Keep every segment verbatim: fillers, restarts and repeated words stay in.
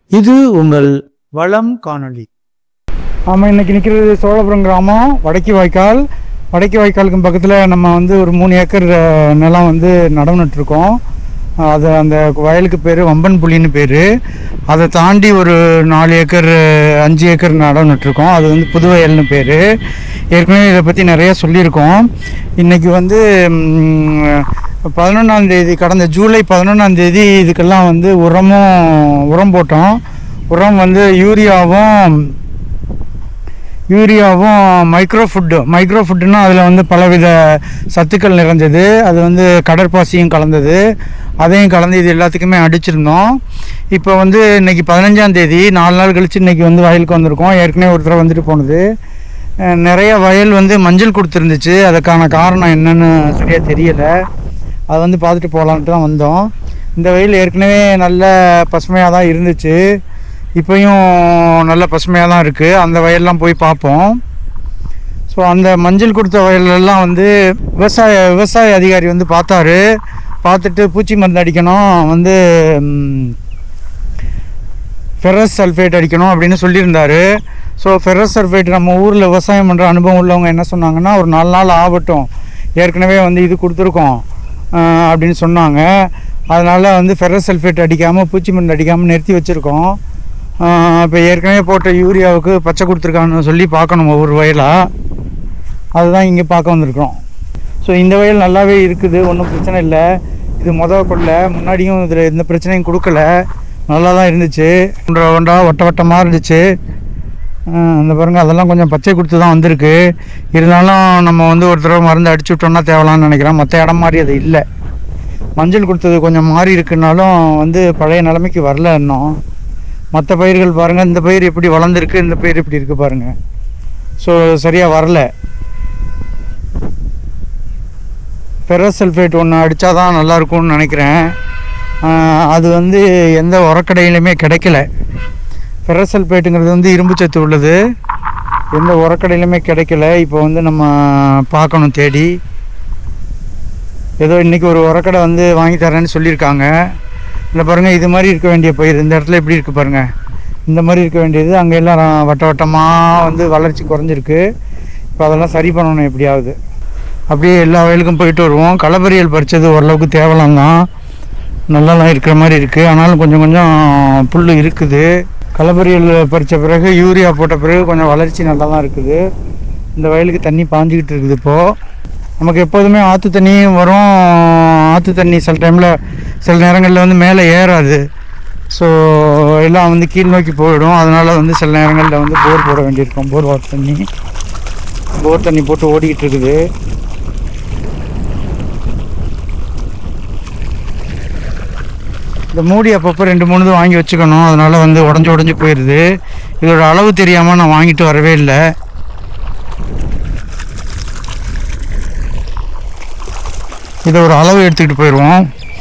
இது உங்கள் வளம் காணொளி. ஆமாம், இன்றைக்கி நிற்கிறது சோழபுரம் கிராமம், வடக்கி வாய்க்கால். வடக்கி வாய்க்காலுக்கு பக்கத்தில் நம்ம வந்து ஒரு மூணு ஏக்கர் நிலம் வந்து நடவு நட்டுருக்கோம். அது அந்த வயலுக்கு பேர் வம்பன் புலின்னு பேர். அதை தாண்டி ஒரு நாலு ஏக்கர் அஞ்சு ஏக்கர் நடவு நட்டுருக்கோம். அது வந்து புது வயல்னு பேர். ஏற்கனவே இதை பற்றி நிறையா சொல்லியிருக்கோம். இன்றைக்கி வந்து பதினொன்றாந்தேதி, கடந்த ஜூலை பதினொன்றாந்தேதி இதுக்கெல்லாம் வந்து உரமும் உரம் போட்டோம். உரம் வந்து யூரியாவும் யூரியாவும் மைக்ரோ ஃபுட்டு மைக்ரோ ஃபுட்டுன்னா அதில் வந்து பலவித சத்துக்கள் நிறைஞ்சது. அது வந்து கடற்பாசியும் கலந்தது. அதையும் கலந்து இது எல்லாத்துக்குமே அடிச்சிருந்தோம். இப்போ வந்து இன்றைக்கி பதினஞ்சாந்தேதி, நாலு நாள் கழித்து இன்றைக்கி வந்து வயலுக்கு வந்திருக்கோம். ஏற்கனவே ஒரு தடவை வந்துட்டு போனது. நிறைய வயல் வந்து மஞ்சள் கொடுத்துருந்துச்சு. அதுக்கான காரணம் என்னன்னு சரியாக தெரியலை. அதை வந்து பார்த்துட்டு போகலான்ட்டு தான் வந்தோம். இந்த வயல் ஏற்கனவே நல்ல பசுமையாக தான் இருந்துச்சு. இப்போயும் நல்ல பசுமையாக தான் இருக்குது. அந்த வயல்லாம் போய் பார்ப்போம். ஸோ அந்த மஞ்சள் கொடுத்த வயலெல்லாம் வந்து விவசாய விவசாய அதிகாரி வந்து பார்த்தாரு. பார்த்துட்டு பூச்சி மருந்து அடிக்கணும், வந்து ஃபெரஸ் சல்ஃபேட் அடிக்கணும் அப்படின்னு சொல்லியிருந்தார். ஸோ ஃபெரஸ் சல்ஃபேட் நம்ம ஊரில் விவசாயம் பண்ணுற அனுபவம் உள்ளவங்க என்ன சொன்னாங்கன்னா, ஒரு நாலு நாள் ஆகட்டும், ஏற்கனவே வந்து இது கொடுத்துருக்கோம் அப்படின்னு சொன்னாங்க. அதனால் வந்து ஃபெரஸ் சல்ஃபேட் அடிக்காமல், பூச்சி மருந்து அடிக்காமல் நிறுத்தி வச்சுருக்கோம். இப்போ ஏற்கனவே போட்ட யூரியாவுக்கு பச்சை கொடுத்துருக்கான்னு சொல்லி பார்க்கணும் ஒவ்வொரு வயலாக. அதுதான் இங்கே பார்க்க வந்திருக்கிறோம். ஸோ இந்த வயல் நல்லாவே இருக்குது, ஒன்றும் பிரச்சனை இல்லை. இது மொதல் கொள்ள முன்னாடியும் இதில் எந்த பிரச்சனையும் கொடுக்கல, நல்லா தான் இருந்துச்சு. ஒன்றரை ஒன்றா வட்ட வட்டமாக இருந்துச்சு. அந்த பாருங்கள், அதெல்லாம் கொஞ்சம் பச்சை கொடுத்து தான் வந்திருக்கு. இருந்தாலும் நம்ம வந்து ஒரு தடவை மருந்து அடிச்சு விட்டோம்னா தேவலான்னு நினைக்கிறேன். மற்ற இடம் மாதிரி அது இல்லை. மஞ்சள் கொடுத்தது கொஞ்சம் மாறி இருக்குனாலும் வந்து பழைய நிலைமைக்கு வரல இன்னும். மற்ற பயிர்கள் பாருங்கள், இந்த பயிர் எப்படி வளர்ந்துருக்கு, இந்த பயிர் எப்படி இருக்குது பாருங்கள். ஸோ சரியாக வரல. ஃபெரஸ் சல்ஃபேட் ஒன்று அடித்தா தான் நல்லாயிருக்கும்னு நினைக்கிறேன். அது வந்து எந்த உரக்கடையிலையுமே கிடைக்கல. ஃபெரஸ் சல்ஃபேட்டுங்கிறது வந்து இரும்பு சத்து உள்ளது, எந்த உரக்கடையிலுமே கிடைக்கல. இப்போ வந்து நம்ம பார்க்கணும் தேடி. ஏதோ இன்றைக்கி ஒரு உரக்கடை வந்து வாங்கி தரேன்னு சொல்லியிருக்காங்க. இல்லை பாருங்கள், இது மாதிரி இருக்க வேண்டிய பயிர் இந்த இடத்துல எப்படி இருக்குது பாருங்கள். இந்த மாதிரி இருக்க வேண்டியது அங்கே எல்லாம் வட்ட வட்டமாக வந்து வளர்ச்சி குறைஞ்சிருக்கு. இப்போ அதெல்லாம் சரி பண்ணணும் எப்படியாவது. அப்படியே எல்லா வயலுக்கும் போயிட்டு வருவோம். களப்பறியல் பறித்தது ஓரளவுக்கு தேவலாம் தான், நல்லாலாம் இருக்கிற மாதிரி இருக்குது. ஆனாலும் கொஞ்சம் கொஞ்சம் புல் இருக்குது. களப்பறியல் பறித்த பிறகு யூரியா போட்ட பிறகு கொஞ்சம் வளர்ச்சி நல்லா தான் இருக்குது. இந்த வயலுக்கு தண்ணி பாஞ்சிக்கிட்டு இருக்குது. இப்போது நமக்கு எப்போதுமே ஆற்று தண்ணியும் வரும். ஆற்று தண்ணி சில டைமில் சில நேரங்களில் வந்து மேலே ஏறாது. ஸோ எல்லாம் வந்து கீழ் நோக்கி போயிடும். அதனால் வந்து சில நேரங்களில் வந்து போர் போட வேண்டியிருக்கும். போர் வாட்டர் தண்ணி போர் தண்ணி போட்டு ஓடிக்கிட்டு இருக்குது. இந்த மூடி அப்பப்போ ரெண்டு மூணு இது வாங்கி வச்சுக்கணும். அதனால் வந்து உடஞ்சி உடஞ்சி போயிடுது. இதோட அளவு தெரியாமல் நான் வாங்கிட்டு வரவே இல்லை. இதை ஒரு அளவு எடுத்துக்கிட்டு போயிடுவோம்.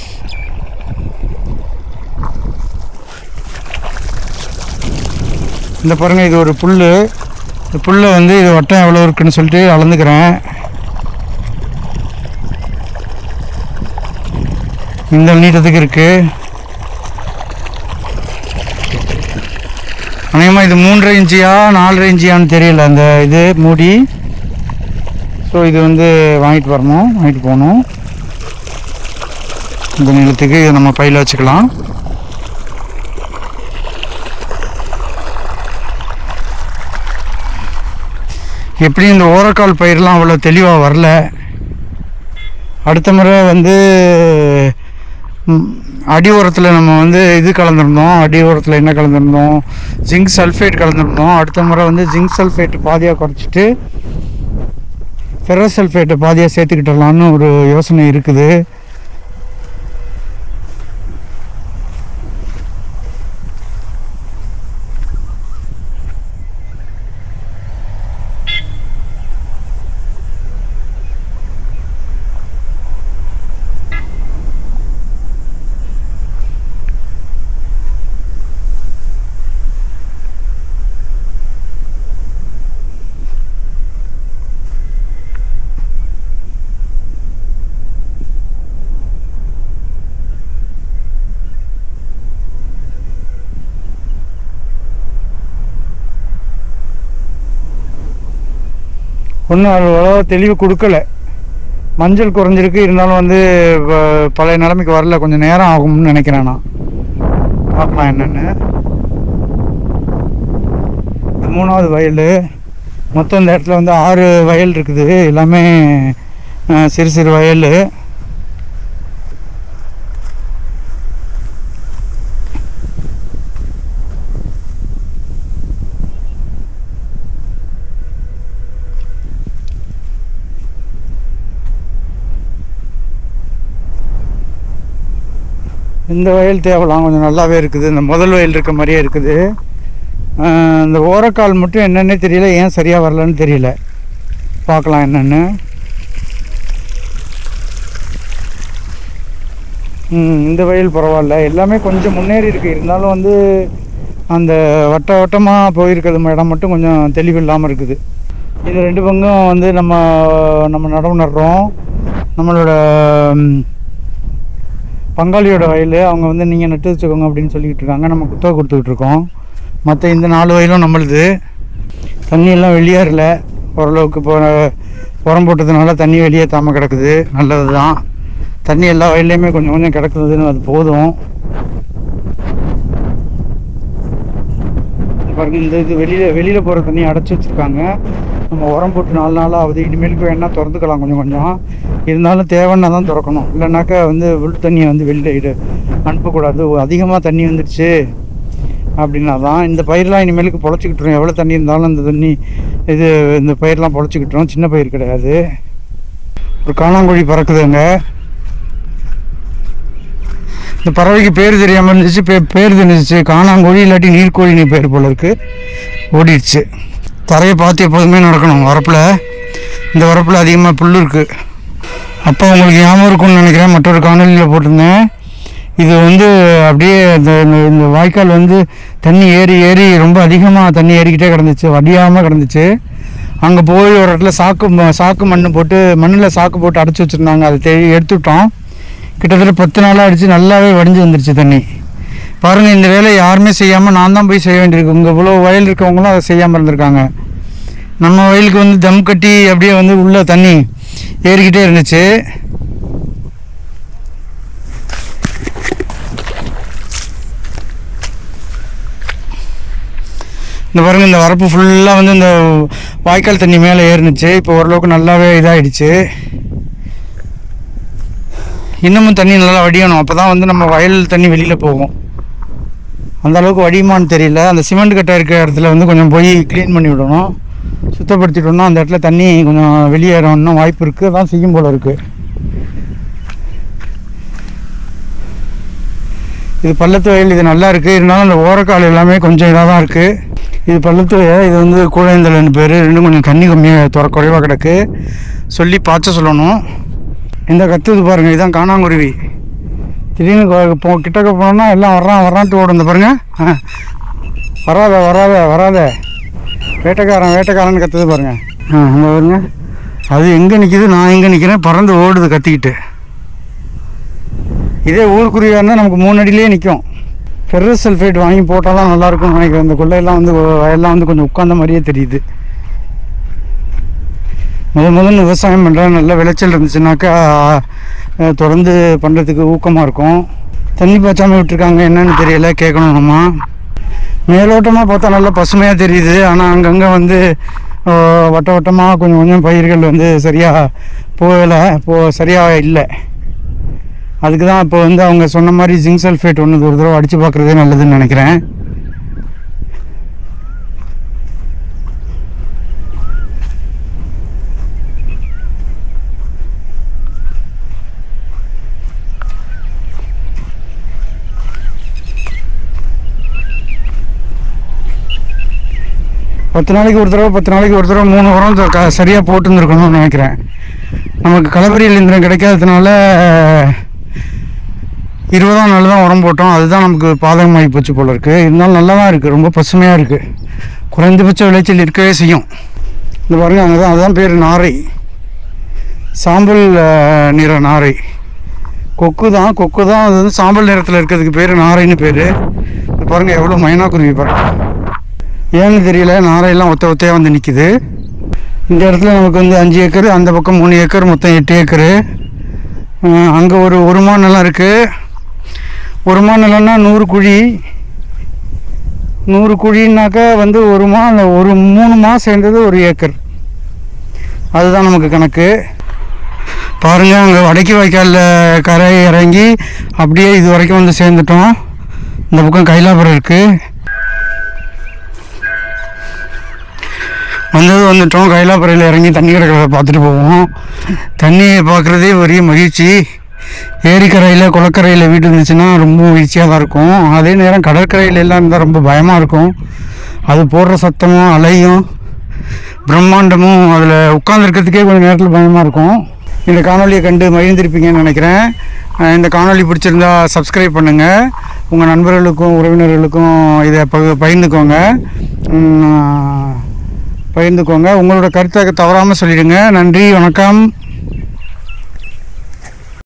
இந்த பாருங்கள், இது ஒரு புல். இந்த புல்லை வந்து இது வட்டம் எவ்வளோ இருக்குன்னு சொல்லிட்டு அளந்துக்கிறேன். இந்த நீட்டத்துக்கு இருக்குது. அநேகமாக இது மூன்றரை இன்ச்சியா நாலரை இன்ச்சியான்னு தெரியல அந்த இது மூடி. ஸோ இது வந்து வாங்கிட்டு வரணும், வாங்கிட்டு போகணும். இந்த நிலத்துக்கு இதை நம்ம பையில் வச்சுக்கலாம். எப்படி இந்த ஓரக்கால் பயிரெலாம் அவ்வளோ தெளிவாக வரல. அடுத்த முறை வந்து அடி உரத்தில் நம்ம வந்து இது கலந்துருந்தோம். அடி உரத்தில் என்ன கலந்துருந்தோம்? Zinc sulphate கலந்துருந்தோம். அடுத்த முறை வந்து ஜிங்க் சல்ஃபேட் பாதியாக குறைச்சிட்டு ஃபெரஸ் சல்ஃபேட்டை பாதியாக சேர்த்துக்கிட்டலான்னு ஒரு யோசனை இருக்குது. ஒன்றும் அவ்வளோ தெளிவு கொடுக்கல. மஞ்சள் குறைஞ்சிருக்கு, இருந்தாலும் வந்து பழைய நிலைமைக்கு வரல, கொஞ்சம் நேரம் ஆகும்னு நினைக்கிறேன். நான் பார்க்கலாம் என்னென்னு. மூணாவது வயல். மொத்தம் இந்த இடத்துல வந்து ஆறு வயல் இருக்குது, எல்லாமே சிறு சிறு வயல். இந்த வயல் தேவலாம் கொஞ்சம் நல்லாவே இருக்குது, இந்த முதல் வயல் இருக்க மாதிரியே இருக்குது. இந்த ஓரக்கால் மட்டும் என்னென்னே தெரியல, ஏன் சரியாக வரலன்னு தெரியல. பார்க்கலாம் என்னென்னு. இந்த வயல் பரவாயில்ல, எல்லாமே கொஞ்சம் முன்னேறி இருக்குது. இருந்தாலும் வந்து அந்த வட்ட வட்டமாக போயிருக்கிறது இடம் மட்டும் கொஞ்சம் தெளிவில்லாமல் இருக்குது. இது ரெண்டு பங்கும் வந்து நம்ம நம்ம நடவு நடுறோம். நம்மளோட பங்காளியோட வயல், அவங்க வந்து நீங்கள் நட்டு வச்சுக்கோங்க அப்படின்னு சொல்லிக்கிட்டு இருக்காங்க. நம்ம குத்தகை கொடுத்துக்கிட்டு இருக்கோம். மற்ற இந்த நாலு வயலும் நம்மளுது. தண்ணியெல்லாம் வெளியேறல, ஓரளவுக்கு இப்போ உரம் போட்டதுனால தண்ணி வெளியேற்றாமல் கிடக்குது, நல்லது தான். தண்ணி எல்லா வயல்லையுமே கொஞ்சம் கொஞ்சம் கிடக்குதுன்னு அது போதும். பாருங்க, இந்த இது வெளியில் வெளியில் போகிற தண்ணியை அடைச்சி வச்சுருக்காங்க. நம்ம உரம் போட்டு நாலு நாள் ஆகுது, இனிமேலுக்கு வேணால் திறந்துக்கலாம் கொஞ்சம் கொஞ்சம். இருந்தாலும் தேவைன்னா தான் திறக்கணும், இல்லைனாக்கா வந்து உள் தண்ணியை வந்து வெளியில் அனுப்பக்கூடாது. அதிகமாக தண்ணி வந்துடுச்சு அப்படின்னா தான். இந்த பயிரெலாம் இனிமேலுக்கு பொழைச்சிக்கிட்டுரும், எவ்வளோ தண்ணி இருந்தாலும் இந்த தண்ணி இது இந்த பயிரெலாம் பொழைச்சிக்கிட்டுரும். சின்ன பயிர் கிடையாது. ஒரு காணாங்கோழி பறக்குதுங்க. இந்த பறவைக்கு பேர் தெரியாமல் இருந்துச்சு, பே பேர் தெரிஞ்சிச்சு காணாங்கோழி, இல்லாட்டி நீர்க்கோழின்னு பேர் போல இருக்குது. ஓடிடுச்சு. தரையை பார்த்து எப்போதுமே நடக்கணும். வரப்பில் இந்த வரப்பில் அதிகமாக புல் இருக்குது. அப்போ உங்களுக்கு ஞாபகம் இருக்கும்னு நினைக்கிறேன், மற்றொரு காணொலியில் போட்டிருந்தேன். இது வந்து அப்படியே இந்த இந்த வாய்க்கால் வந்து தண்ணி ஏறி ஏறி ரொம்ப அதிகமாக தண்ணி ஏறிக்கிட்டே கிடந்துச்சு, வடியாமல் கிடந்துச்சு. அங்கே போய் ஒரு இடத்துல சாக்கு சாக்கு மண் போட்டு மண்ணில் சாக்கு போட்டு அடைச்சி வச்சுருந்தாங்க. அதை தேடி எடுத்துவிட்டோம். கிட்டத்தட்ட பத்து நாளாக அடித்து நல்லாவே வடிஞ்சு வந்துடுச்சு தண்ணி. பாருங்கள், இந்த வேலையை யாருமே செய்யாமல் நான் தான் போய் செய்ய வேண்டியிருக்கு. இங்கே இவ்வளோ வயல் இருக்கவங்களும் அதை செய்யாமல் இருந்திருக்காங்க. நம்ம வயலுக்கு வந்து தம் கட்டி அப்படியே வந்து உள்ளே தண்ணி ஏறிக்கிட்டே இருந்துச்சு. இந்த பாருங்கள், இந்த வரப்பு ஃபுல்லாக வந்து இந்த வாய்க்கால் தண்ணி மேலே ஏறினுச்சு. இப்போ ஓரளவுக்கு நல்லாவே இதாகிடுச்சு. இன்னமும் தண்ணி நல்லா வடியணும், அப்போ தான் வந்து நம்ம வயல் தண்ணி வெளியில் போகும். அந்த அளவுக்கு வடியுமான்னு தெரியல. அந்த சிமெண்ட் கட்டை இருக்கிற இடத்துல வந்து கொஞ்சம் போய் க்ளீன் பண்ணி விடணும், சுத்தப்படுத்திட்டோம்னா அந்த இடத்துல தண்ணி கொஞ்சம் வெளியேறணும் வாய்ப்பு இருக்குது. அதான் செய்யும் போல் இருக்குது. இது பள்ளத்து வயல், இது நல்லா இருக்குது. இருந்தாலும் அந்த ஓரக்கால் எல்லாமே கொஞ்சம் இதாக தான் இருக்குது. இது பள்ளத்து வயல், இது வந்து கூழைந்தலன்னு பேர். ரெண்டும் கொஞ்சம் தண்ணி கம்மியாக துற குறைவாக கிடக்கு, சொல்லி பாய்ச்ச சொல்லணும். இந்த கத்துது பாருங்கள், இதுதான் காணாங்குருவி. திடீர்னு போ கிட்டக்க போனோம்னா எல்லாம் வர்றான் வர்றான்ட்டு ஓடும். இந்த பாருங்கள், ஆ வராத வராத வராத வேட்டைக்காரன் வேட்டைக்காரன்னு கத்துது பாருங்கள். ஆ அந்த பாருங்க, அது எங்கே நிற்கிது, நான் எங்கே நிற்கிறேன், பறந்து ஓடுது கத்திக்கிட்டு. இதே ஊருக்குருவியாக இருந்தால் நமக்கு மூணு அடியிலே நிற்கும். ஃபெர்ரஸ் சல்ஃபேட் வாங்கி போட்டால் தான் நல்லாயிருக்கும்னு நினைக்கிறேன். இந்த கொள்ளையெல்லாம் வந்து வயல்லாம் வந்து கொஞ்சம் உட்கார்ந்த மாதிரியே தெரியுது. முதல் முதல்ல விவசாயம் பண்ணுறேன், நல்ல விளைச்சல் இருந்துச்சுனாக்கா தொடர்ந்து பண்ணுறதுக்கு ஊக்கமாக இருக்கும். தண்ணி பாய்ச்சாமல் விட்டுருக்காங்க, என்னன்னு தெரியல, கேட்கணும் நம்ம. மேலோட்டமாக பார்த்தா நல்லா பசுமையாக தெரியுது. ஆனால் அங்கங்கே வந்து வட்ட வட்டமாக கொஞ்சம் கொஞ்சம் பயிர்கள் வந்து சரியாக போகலை, போ சரியாக இல்லை. அதுக்கு தான் இப்போ வந்து அவங்க சொன்ன மாதிரி ஜிங்க் சல்ஃபேட் ஒன்று ஒரு தடவை அடித்து பார்க்குறதே நல்லதுன்னு நினைக்கிறேன். பத்து நாளைக்கு ஒரு தடவை பத்து நாளைக்கு ஒரு தடவை மூணு உரம் க சரியாக போட்டுருந்துருக்கணும்னு நினைக்கிறேன். நமக்கு கலப்பரியல் இயந்திரம் கிடைக்காததுனால இருபதாம் நாள் தான் உரம் போட்டோம். அதுதான் நமக்கு பாதகமாகி போச்சு போல இருக்குது. இருந்தாலும் நல்லா தான் இருக்குது, ரொம்ப பசுமையாக இருக்குது. குறைந்தபட்ச விளைச்சல் இருக்கவே செய்யும். இந்த பாருங்கள், அங்கே தான் அதுதான் பேர் நாரை, சாம்பல் நிற நாரை. கொக்கு தான் கொக்கு தான் அது வந்து சாம்பல் நிறத்தில் இருக்கிறதுக்கு பேர் நாரைன்னு பேர். இது பாருங்கள் எவ்வளோ மைனா குருவி பாருங்கள். ஏன்னு தெரியல, நாரையெல்லாம் ஒத்த ஒத்தையாக வந்து நிற்கிது. இந்த இடத்துல நமக்கு வந்து அஞ்சு ஏக்கர், அந்த பக்கம் மூணு ஏக்கர், மொத்தம் எட்டு ஏக்கரு. அங்கே ஒரு ஒரு மா நிலம் இருக்குது. ஒரு மா நிலம்னா நூறு குழி. நூறு குழின்னாக்கா வந்து ஒரு மா அந்த ஒரு மூணு மா சேர்ந்தது ஒரு ஏக்கர். அதுதான் நமக்கு கணக்கு. பாருங்கள், அங்கே வடக்கி வாய்க்காலில் கரை இறங்கி அப்படியே இது வரைக்கும் வந்து சேர்ந்துட்டோம். இந்த பக்கம் கைலாபுரம் இருக்குது. வந்தது வந்துட்டோம். கைலாபுரையில் இறங்கி தண்ணி கிடக்கிறத பார்த்துட்டு போவோம். தண்ணியை பார்க்குறதே பெரிய மகிழ்ச்சி. ஏரிக்கரையில் குளக்கரையில் வீடு இருந்துச்சுன்னா ரொம்ப மகிழ்ச்சியாக தான் இருக்கும். அதே நேரம் கடற்கரையில் எல்லாம் இருந்தால் ரொம்ப பயமாக இருக்கும். அது போடுற சத்தமும் அலையும் பிரம்மாண்டமும் அதில் உட்காந்துருக்கிறதுக்கே கொஞ்சம் நேரத்தில் பயமாக இருக்கும். இந்த காணொலியை கண்டு மகிழ்ந்திருப்பீங்கன்னு நினைக்கிறேன். இந்த காணொலி பிடிச்சிருந்தா சப்ஸ்கிரைப் பண்ணுங்கள். உங்கள் நண்பர்களுக்கும் உறவினர்களுக்கும் இதை ப பகிர்ந்துக்கோங்க பகிர்ந்துக்கோங்க உங்களோட கருத்தை தவறாமல் சொல்லிடுங்க. நன்றி, வணக்கம்.